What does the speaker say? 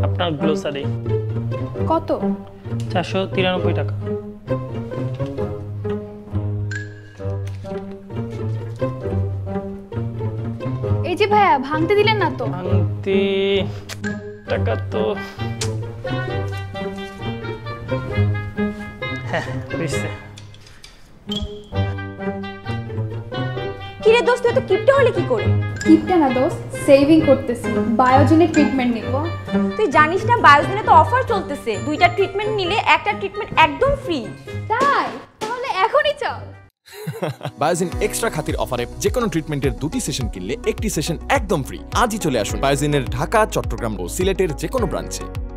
আপনার গ্লোসারি কত? 493 টাকা। এই যে ভাইয়া ভাঙতে দিলেন না তো? ভাঙতি টাকা তো হ্যাঁ বুঝছে। কিরে দোস্ত তুই তো কিপটে হলে কি করে? কিপটা না দোস্ত, সেভিং করতেছি, বায়োজেনিক ট্রিটমেন্ট নিব। তুই জানিস না বায়োজেনে তো অফার চলতেছে, 2টা ট্রিটমেন্ট নিলে একটা ট্রিটমেন্ট একদম ফ্রি। তাই? তাহলে এখনই চল। বায়োজিন এক্সট্রা খাতির অফারে যে কোনো ট্রিটমেন্টের 2টি সেশন কিনলে একটি সেশন একদম ফ্রি। আজই চলে আসুন বায়োজিনের ঢাকা, চট্টগ্রাম ও সিলেটের যে কোনো ব্রাঞ্চে।